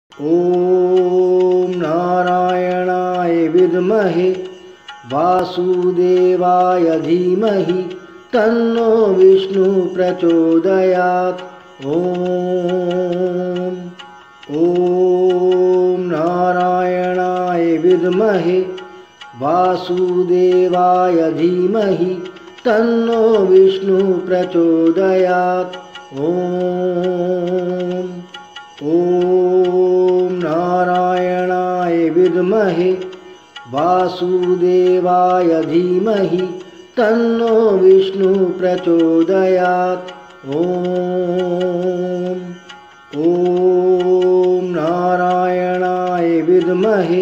ॐ नारायणाय विद्महे वासुदेवाय धीमहि तन्नो विष्णु प्रचोदयात्। ॐ नारायणाय विद्महे वासुदेवाय धीमहि तन्नो विष्णु प्रचोदयात्। ॐ नारायणाय विद्महे वासुदेवाय धीमहि तन्नो विष्णु प्रचोदयात्। ॐ नारायणाय विद्महे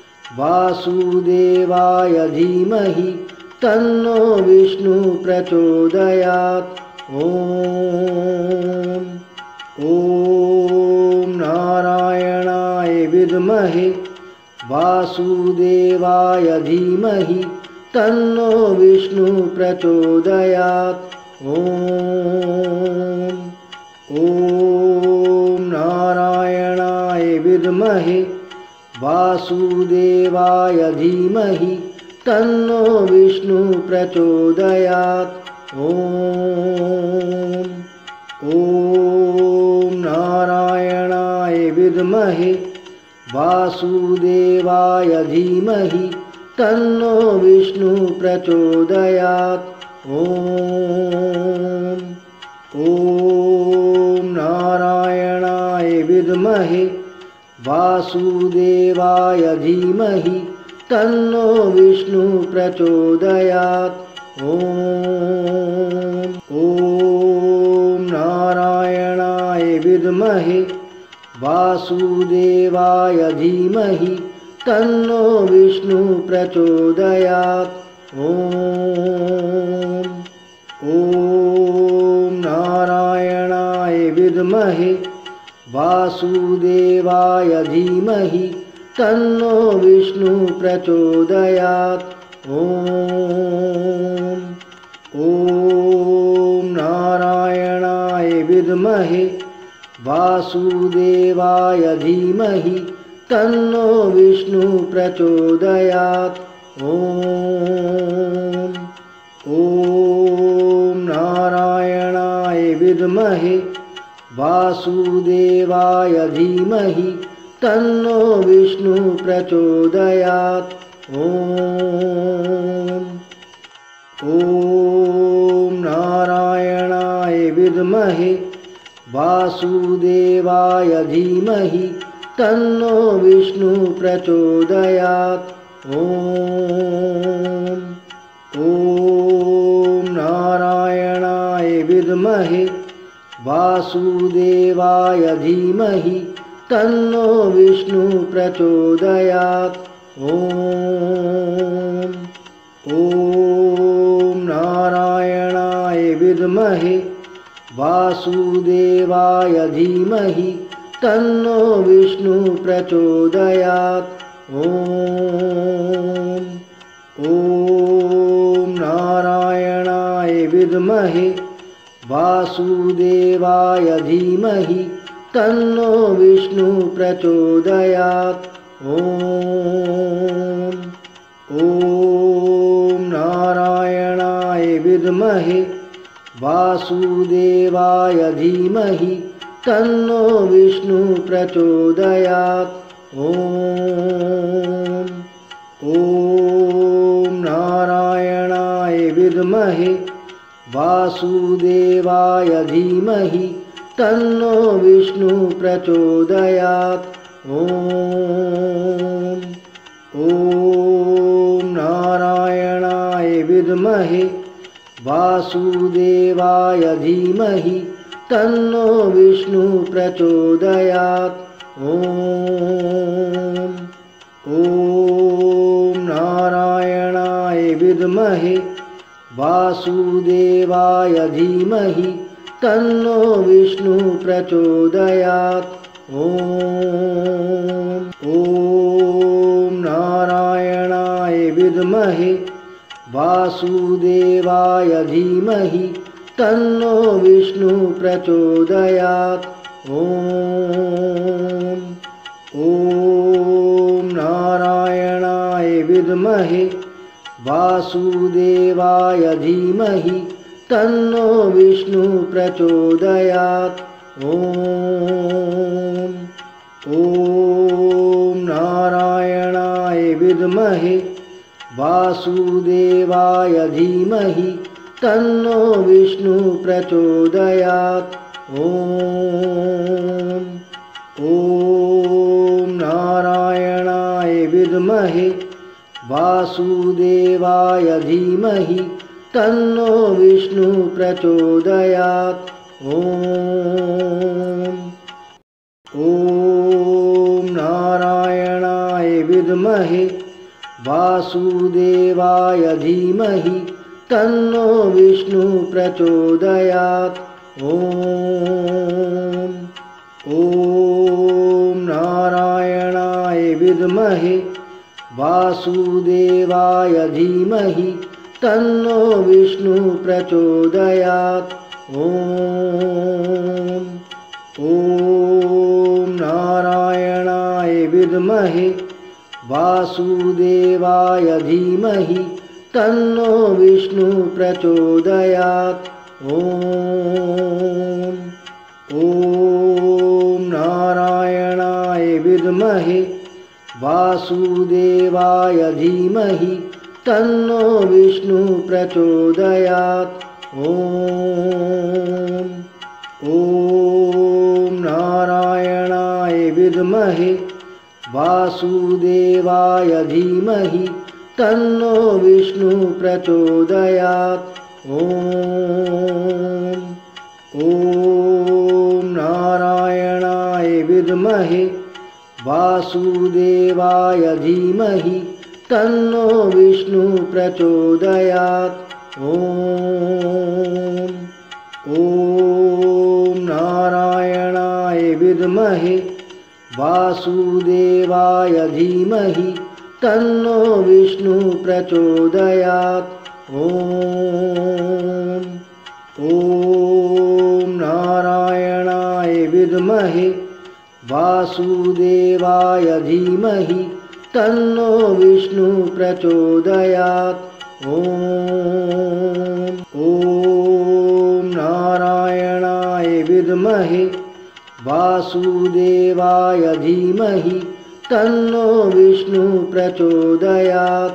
वासुदेवाय धीमहि तन्नो विष्णु प्रचोदयात्। ॐ नारायणाय विद्महे वासुदेवाय धीमहि तन्नो विष्णु प्रचोदयात्। ॐ नारायणाय विद्महे वासुदेवाय धीमहि तन्नो विष्णु प्रचोदयात्। ॐ नारायणाय विद्महे वासुदेवाय धीमहि तन्नो विष्णु प्रचोदयात्। ॐ नारायणाय विद्महे वासुदेवाय धीमहि तन्नो विष्णु प्रचोदयात्। ॐ नारायणाय विद्महे वासुदेवाय धीमहि तन्नो विष्णु प्रचोदयात्। ॐ नारायणाय विद्महे वासुदेवाय धीमहि तन्नो विष्णु प्रचोदयात्। ॐ नारायणाय विद्महे वासुदेवाय धीमहि तन्नो विष्णु प्रचोदयात्। ॐ नारायणाय विद्महे वासुदेवाय धीमहि तन्नो विष्णु प्रचोदयात्। ॐ नारायणाय विद्महे वासुदेवाय धीमहि तन्नो विष्णु प्रचोदयात्। ॐ नारायणाय विद्महे वासुदेवाय धीमहि तन्नो विष्णु प्रचोदयात्। ॐ नारायणाय विद्महे वासुदेवाय धीमहि तन्नो विष्णु प्रचोदयात्। ॐ नारायणाय विद्महे वासुदेवाय धीमहि तन्नो विष्णु प्रचोदयात्। ॐ नारायणाय विद्महे वासुदेवाय धीमहि तन्नो विष्णु प्रचोदयात्। ॐ नारायणाय विद्महे वासुदेवाय धीमहि तन्नो विष्णु प्रचोदयात्। ॐ नारायणाय विद्महे वासुदेवाय धीमहि तन्नो विष्णु प्रचोदयात्। ॐ नारायणाय विद्महे वासुदेवाय धीमहि तन्नो विष्णु प्रचोदयात्। ॐ नारायणाय विद्महे वासुदेवाय धीमहि तन्नो विष्णु प्रचोदयात्। ॐ ॐ नारायणाय विद्महे वासुदेवाय धीमहि तन्नो विष्णु प्रचोदयात्। ॐ नारायणाय विद्महे वासुदेवाय धीमहि तन्नो विष्णु प्रचोदयात्। ॐ नारायणाय विद्महे वासुदेवाय धीमहि तन्नो विष्णु प्रचोदयात्। ॐ नारायणाय विद्महे वासुदेवाय धीमहि तन्नो विष्णु प्रचोदयात्। ॐ नारायणाय विद्महे वासुदेवाय धीमहि तन्नो विष्णु प्रचोदयात्। ॐ नारायणाय विद्महे वासुदेवाय धीमहि तन्नो विष्णु प्रचोदयात्। ॐ नारायणाय विद्महे वासुदेवाय धीमहि तन्नो विष्णु प्रचोदयात्। ॐ नारायणाय विद्महे वासुदेवाय धीमहि तन्नो विष्णु प्रचोदयात्। ॐ नारायणाय विद्महे वासुदेवाय धीमहि तन्नो विष्णु प्रचोदयात्। ॐ नारायणाय विद्महे वासुदेवाय धीमहि तन्नो विष्णु प्रचोदयात्। ॐ नारायणाय विद्महे वासुदेवाय धीमहि तन्नो विष्णु प्रचोदयात्। ॐ नारायणाय विद्महे वासुदेवाय धीमहि तन्नो विष्णु प्रचोदयात्।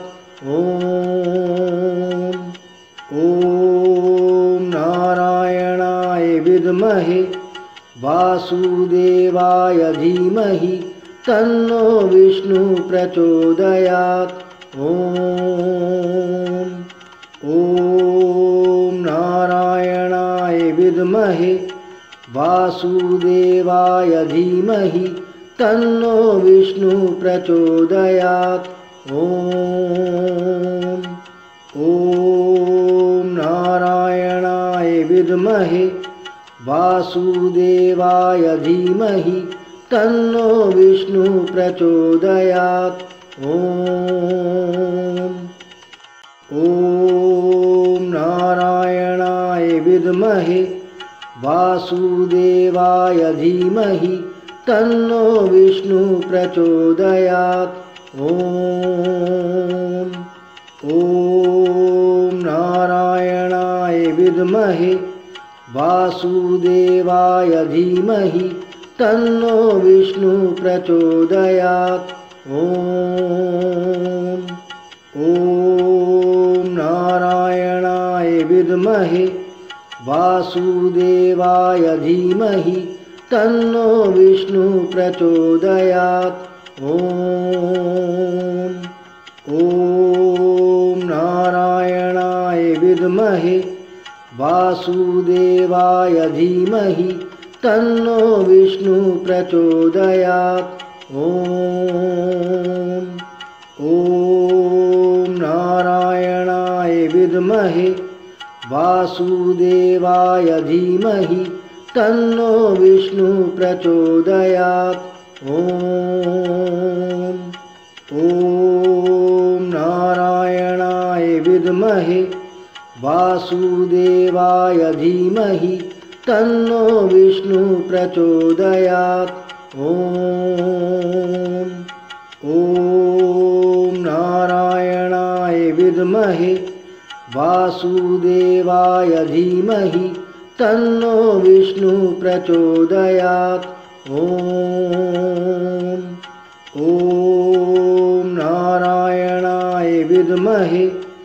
ॐ नारायणाय विद्महे वासुदेवाय धीमहि तन्नो विष्णु प्रचोदयात्। ॐ नारायणाय विद्महे वासुदेवाय धीमहि तन्नो विष्णु प्रचोदयात्। ॐ नारायणाय विद्महे वासुदेवाय धीमहि तन्नो विष्णु प्रचोदयात्। ॐ नारायणाय विद्महे वासुदेवाय धीमहि तन्नो विष्णु प्रचोदयात्। ॐ नारायणाय विद्महे वासुदेवाय धीमहि तन्नो विष्णु प्रचोदयात्। ॐ नारायणाय विद्महे वासुदेवाय धीमहि तन्नो विष्णु प्रचोदयात्। ॐ नारायणाय विद्महे वासुदेवाय धीमहि तन्नो विष्णु प्रचोदयात्। ॐ नारायणाय विद्महे वासुदेवाय धीमहि तन्नो विष्णु प्रचोदयात्। ॐ नारायणाय विद्महे वासुदेवाय धीमहि तन्नो विष्णु प्रचोदयात्। विद्महे वासुदेवाय धीमहि तन्नो विष्णु प्रचोदयात्। ॐ नारायणाय विद्महे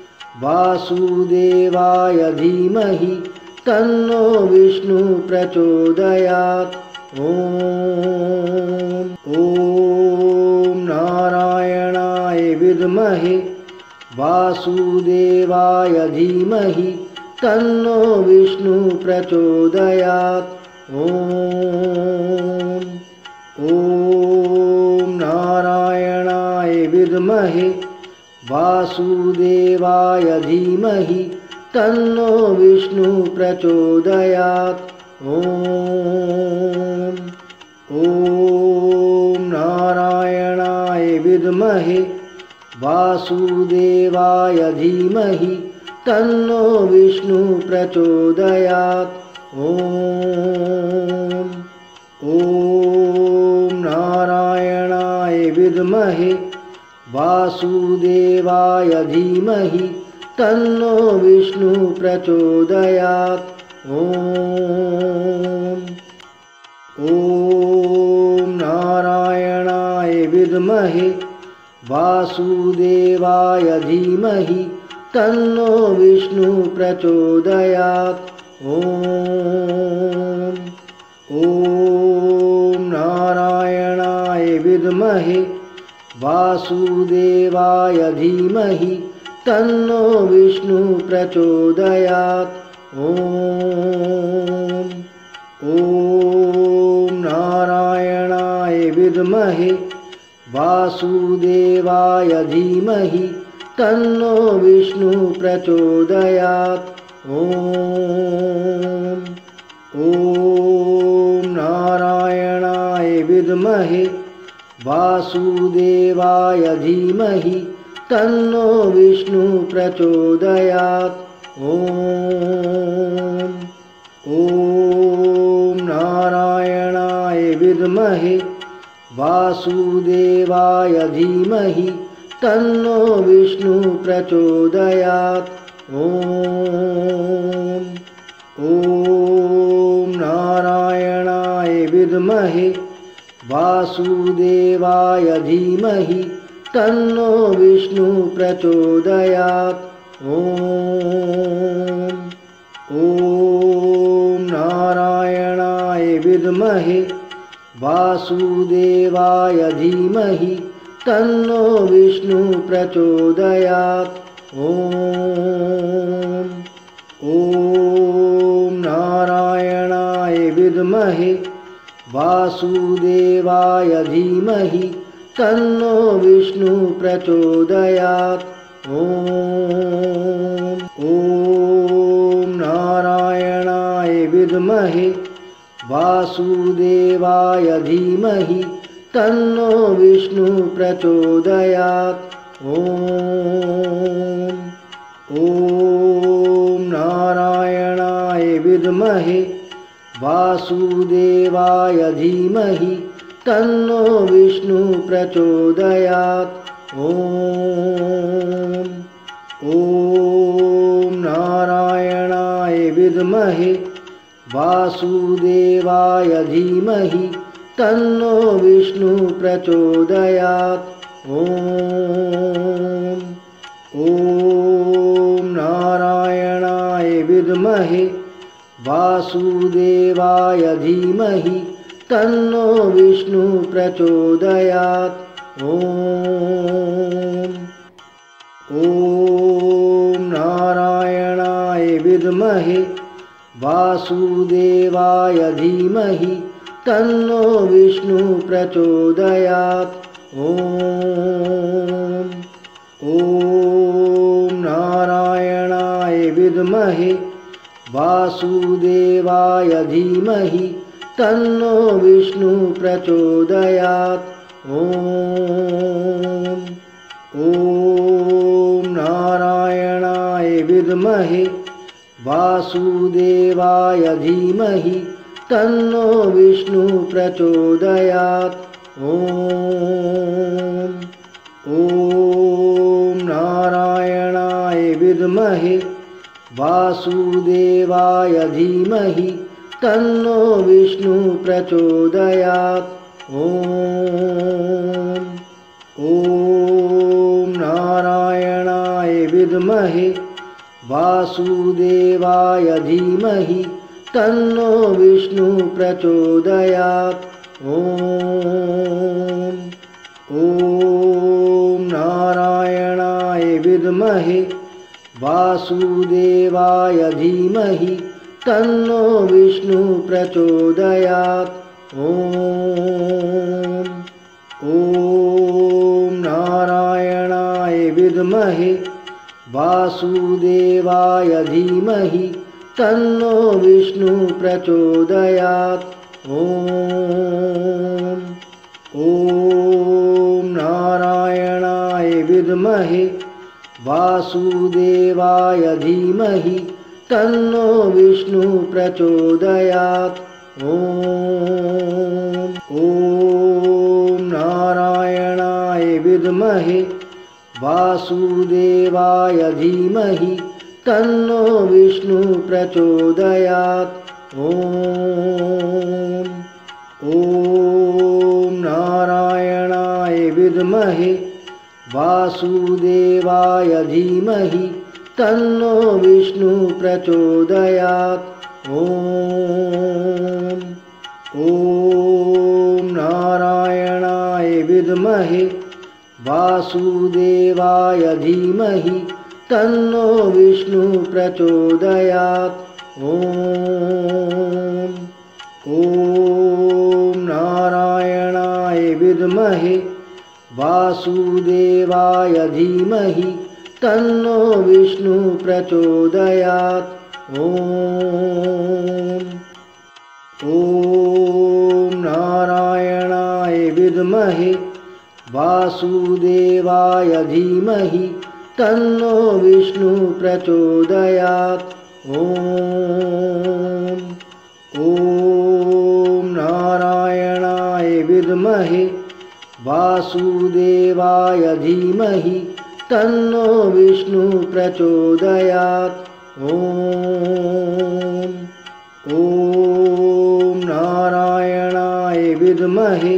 वासुदेवाय धीमहि तन्नो विष्णु प्रचोदयात्। ॐ नारायणाय विद्महे वासुदेवाय धीमहि तन्नो विष्णु प्रचोदयात्। ॐ नारायणाय विद्महे वासुदेवाय धीमहि तन्नो विष्णु प्रचोदयात्। ॐ नारायणाय विद्महे वासुदेवाय धीमहि तन्नो विष्णु प्रचोदयात्। ॐ नारायणाय विद्महे वासुदेवाय धीमहि तन्नो विष्णु प्रचोदयात्। ॐ नारायणाय विद्महे वासुदेवाय धीमहि तन्नो विष्णु प्रचोदयात्। ॐ नारायणाय विद्महे वासुदेवाय धीमहि तन्नो विष्णु प्रचोदयात्। ॐ नारायणाय विद्महे वासुदेवाय धीमहि तन्नो विष्णु प्रचोदयात्। ॐ नारायणाय विद्महे वासुदेवाय धीमहि तन्नो विष्णु प्रचोदयात्। ॐ नारायणाय विद्महे वासुदेवाय धीमहि तन्नो विष्णु प्रचोदयात्। ॐ नारायणाय विद्महे वासुदेवाय धीमहि तन्नो विष्णु प्रचोदयात्। ॐ नारायणाय विद्महे वासुदेवाय धीमहि तन्नो विष्णु प्रचोदयात्। ॐ नारायणाय विद्महे वासुदेवाय धीमहि तन्नो विष्णु प्रचोदयात्। ॐ नारायणाय विद्महे वासुदेवाय धीमहि तन्नो विष्णु प्रचोदयात्। ॐ नारायणाय विद्महे वासुदेवाय धीमहि तन्नो विष्णु प्रचोदयात्। ॐ नारायणाय विद्महे वासुदेवाय धीमहि तन्नो विष्णु प्रचोदयात्। ॐ नारायणाय विद्महे वासुदेवाय धीमहि तन्नो विष्णु प्रचोदयात्। ॐ नारायणाय विद्महे वासुदेवाय धीमहि तन्नो विष्णु प्रचोदयात्। ॐ नारायणाय विद्महे वासुदेवाय धीमहि तन्नो विष्णु प्रचोदयात्। ॐ नारायणाय विद्महे वासुदेवाय धीमहि तन्नो विष्णु प्रचोदयात्। ॐ नारायणाय विद्महे वासुदेवाय धीमहि तन्नो विष्णु प्रचोदयात्। ॐ नारायणाय विद्महे वासुदेवाय धीमहि तन्नो विष्णु प्रचोदयात्। ॐ नारायणाय विद्महे वासुदेवाय धीमहि तन्नो विष्णु प्रचोदयात्। ॐ नारायणाय विद्महे वासुदेवाय धीमहि तन्नो विष्णु प्रचोदयात्। ॐ नारायणाय विद्महे वासुदेवाय धीमहि तन्नो विष्णु प्रचोदयात्। ॐ नारायणाय विद्महे वासुदेवाय धीमहि तन्नो विष्णु प्रचोदयात्। ॐ नारायणाय विद्महे वासुदेवाय धीमहि तन्नो विष्णु प्रचोदयात्। ॐ नारायणाय विद्महे वासुदेवाय धीमहि तन्नो विष्णु प्रचोदयात्। ॐ नारायणाय विद्महे वासुदेवाय धीमहि तन्नो विष्णु प्रचोदयात्। ॐ नारायणाय विद्महे वासुदेवाय धीमहि तन्नो विष्णु प्रचोदयात्। ॐ नारायणाय विद्महे वासुदेवाय धीमहि तन्नो विष्णु प्रचोदयात्। ॐ नारायणाय विद्महे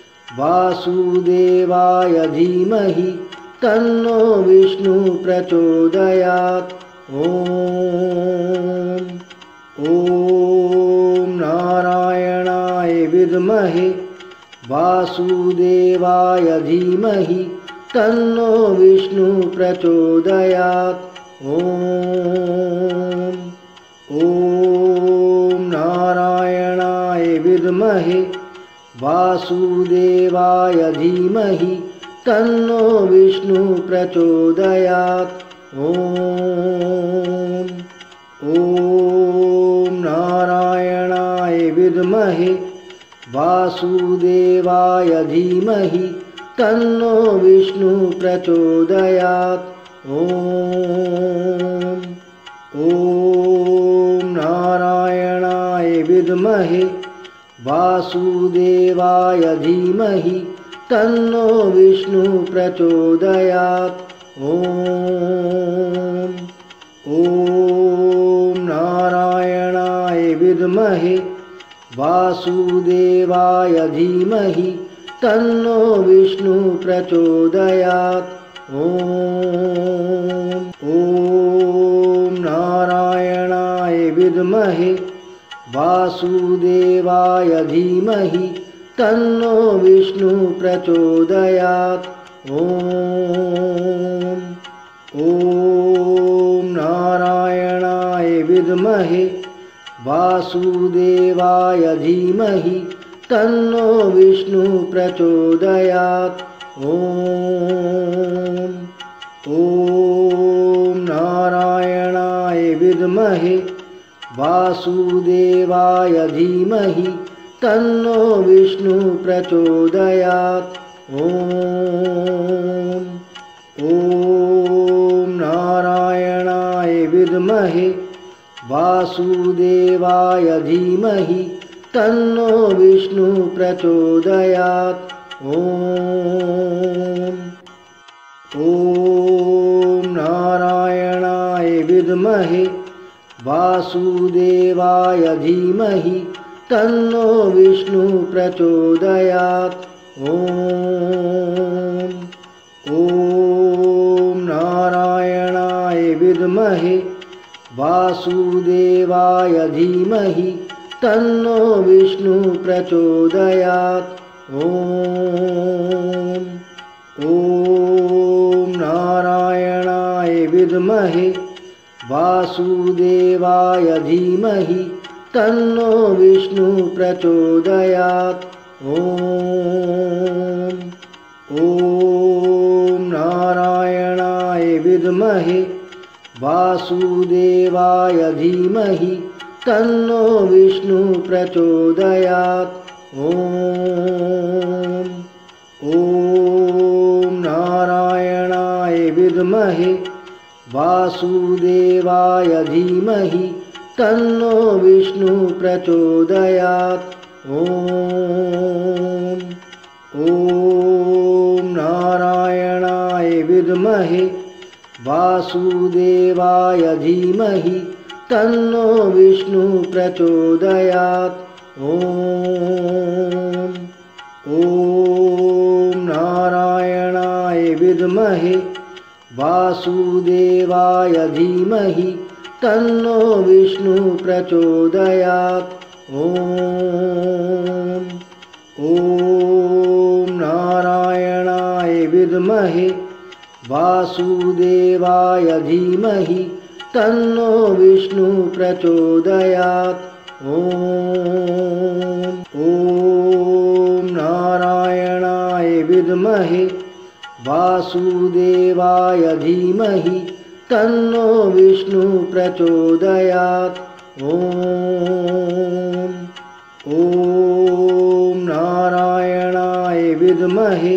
वासुदेवाय धीमहि तन्नो विष्णु प्रचोदयात्। ॐ नारायणाय विद्महे वासुदेवाय धीमहि तन्नो विष्णु प्रचोदयात्। ॐ नारायणाय विद्महे वासुदेवाय धीमहि तन्नो विष्णु प्रचोदयात्। ॐ नारायणाय विद्महे वासुदेवाय धीमहि तन्नो विष्णु प्रचोदयात्। ॐ नारायणाय विद्महे वासुदेवाय धीमहि तन्नो विष्णु प्रचोदयात्। ॐ नारायणाय विद्महे वासुदेवाय धीमहि तन्नो विष्णु प्रचोदयात्। ॐ नारायणाय विद्महे वासुदेवाय धीमहि तन्नो विष्णु प्रचोदयात्। ॐ नारायणाय विद्महे वासुदेवाय धीमहि तन्नो विष्णु प्रचोदयात्। ॐ नारायणाय विद्महे वासुदेवाय धीमहि तन्नो विष्णु प्रचोदयात्। ॐ नारायणाय विद्महे वासुदेवाय धीमहि तन्नो विष्णु प्रचोदयात्। ॐ नारायणाय विद्महे वासुदेवाय धीमहि तन्नो विष्णु प्रचोदयात्। ॐ नारायणाय विद्महे वासुदेवाय धीमहि तन्नो विष्णु प्रचोदयात्। ॐ नारायणाय विद्महे वासुदेवाय धीमहि तन्नो विष्णु प्रचोदयात्। ॐ नारायणाय विद्महे वासुदेवाय धीमहि तन्नो विष्णु प्रचोदयात्। ॐ नारायणाय विद्महे वासुदेवाय धीमहि तन्नो विष्णु प्रचोदयात्। ॐ नारायणाय विद्महे वासुदेवाय धीमहि तन्नो विष्णु प्रचोदयात्। ॐ नारायणाय विद्महे वासुदेवाय धीमहि तन्नो विष्णु प्रचोदयात्। ॐ नारायणाय विद्महे वासुदेवाय धीमहि तन्नो विष्णु प्रचोदयात्। ॐ नारायणाय विद्महे वासुदेवाय धीमहि तन्नो विष्णु प्रचोदयात्। ॐ नारायणाय विद्महे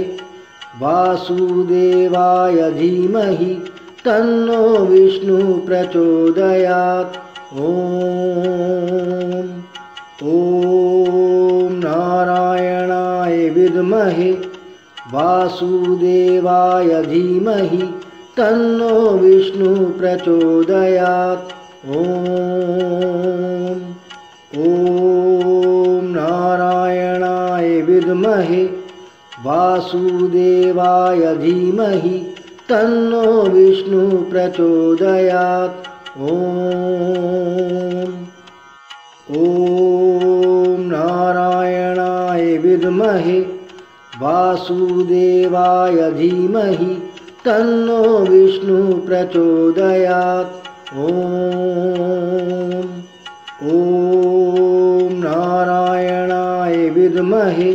वासुदेवाय धीमहि तन्नो विष्णु प्रचोदयात्। ॐ नारायणाय विद्महे वासुदेवाय धीमहि तन्नो विष्णु प्रचोदयात्। ॐ नारायणाय विद्महे वासुदेवाय धीमहि तन्नो विष्णु प्रचोदयात्। ॐ नारायणाय विद्महे वासुदेवाय धीमहि तन्नो विष्णु प्रचोदयात्। ॐ नारायणाय विद्महे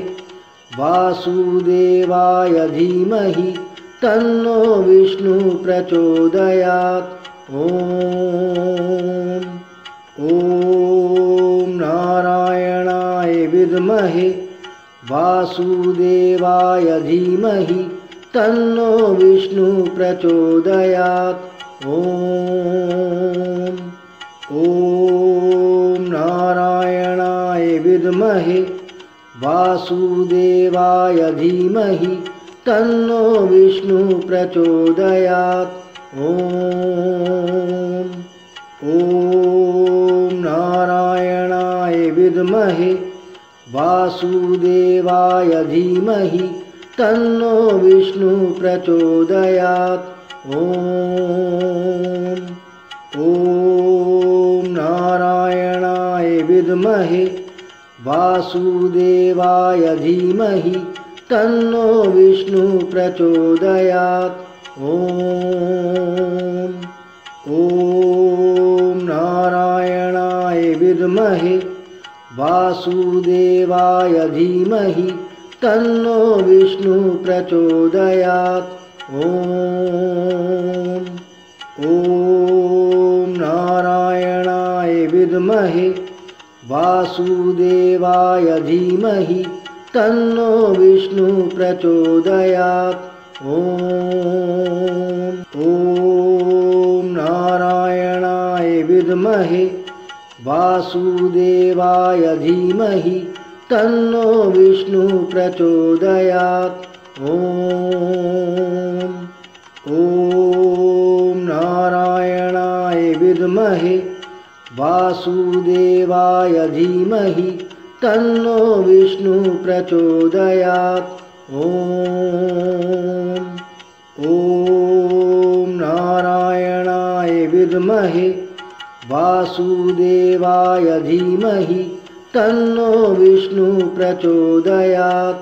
वासुदेवाय धीमहि तन्नो विष्णु प्रचोदयात्। ॐ नारायणाय विद्महे वासुदेवाय धीमहि तन्नो विष्णु प्रचोदयात्। ॐ नारायणाय विद्महे वासुदेवाय धीमहि तन्नो विष्णु प्रचोदयात्। ॐ नारायणाय विद्महे वासुदेवाय धीमहि तन्नो विष्णु प्रचोदयात्। ॐ नारायणाय विद्महे वासुदेवाय धीमहि तन्नो विष्णु प्रचोदयात्। ॐ नारायणाय विद्महे वासुदेवाय धीमहि तन्नो विष्णु प्रचोदयात्। ॐ नारायणाय विद्महे वासुदेवाय धीमहि तन्नो विष्णु प्रचोदयात्। ॐ नारायणाय विद्महे वासुदेवाय धीमहि तन्नो विष्णु प्रचोदयात्। ॐ नारायणाय विद्महे वासुदेवाय धीमहि तन्नो विष्णु प्रचोदयात्। ॐ नारायणाय विद्महे वासुदेवाय धीमहि तन्नो विष्णु प्रचोदयात्।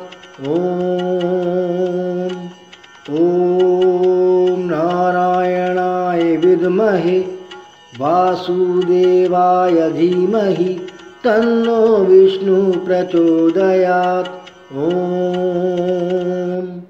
ॐ नारायणाय विद्महे वासुदेवाय धीमहि तन्नो विष्णु प्रचोदयात्। ॐ